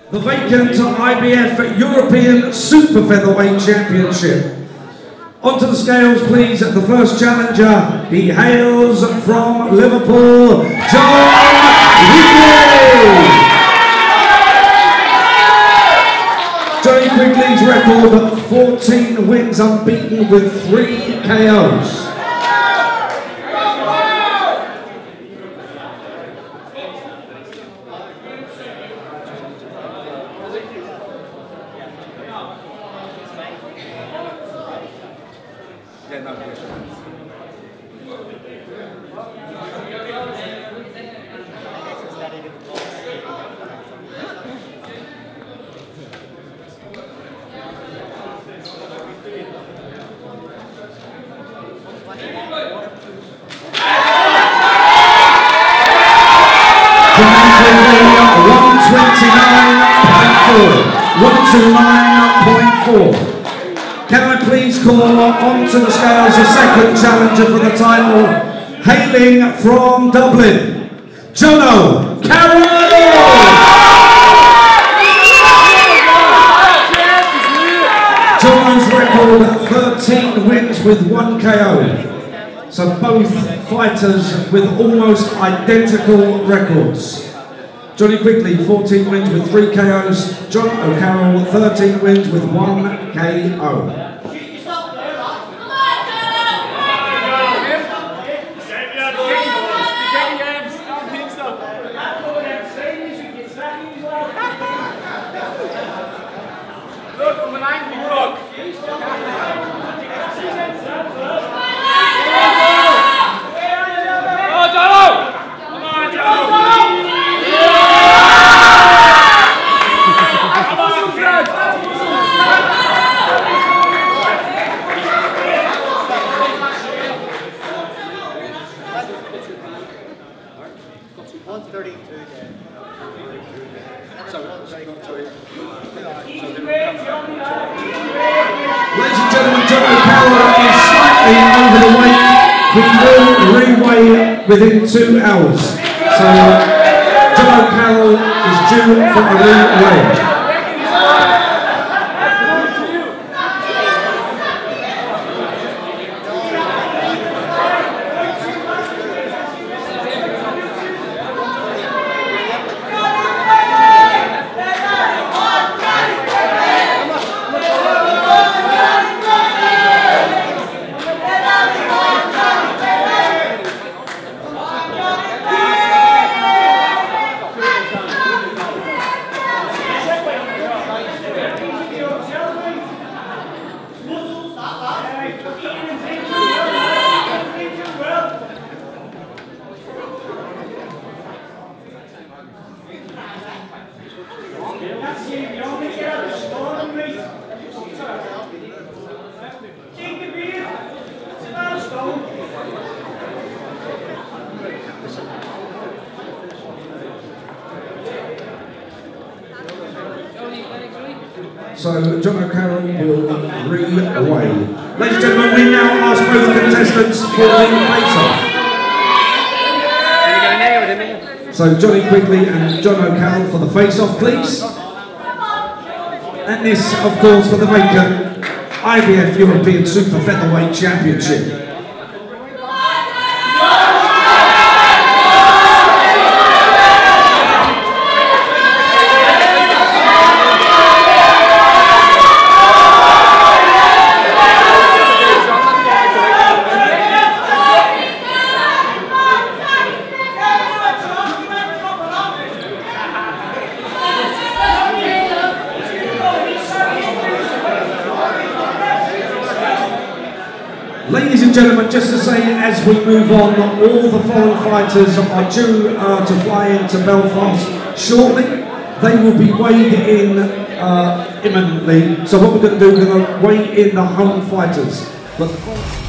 the vacant IBF European Super Featherweight Championship. Onto the scales, please, the first challenger. He hails from Liverpool, John Quigley. Johnny Quigley's record, 14 wins unbeaten with 3 KOs. Can I please call onto the scales the second challenger for the title, hailing from Dublin, Jono Carroll! Jono's record, 13 wins with 1 KO. So both fighters with almost identical records. Johnny Quigley, 14 wins with 3 KOs. John O'Carroll, 13 wins with 1 KO. Ladies and gentlemen, John O'Carroll is slightly over the weight. He will re-weigh within 2 hours. So John O'Carroll is due for a re-weigh. So John O'Carroll will re-weigh. Ladies and gentlemen, we now ask both contestants for the face-off. So Johnny Quigley and John O'Carroll for the face-off, please. And this, of course, for the vacant IBF European Super Featherweight Championship. Ladies and gentlemen, just to say, as we move on, all the foreign fighters are due to fly into Belfast shortly. They will be weighed in imminently. So what we're going to do, we're going to weigh in the home fighters. But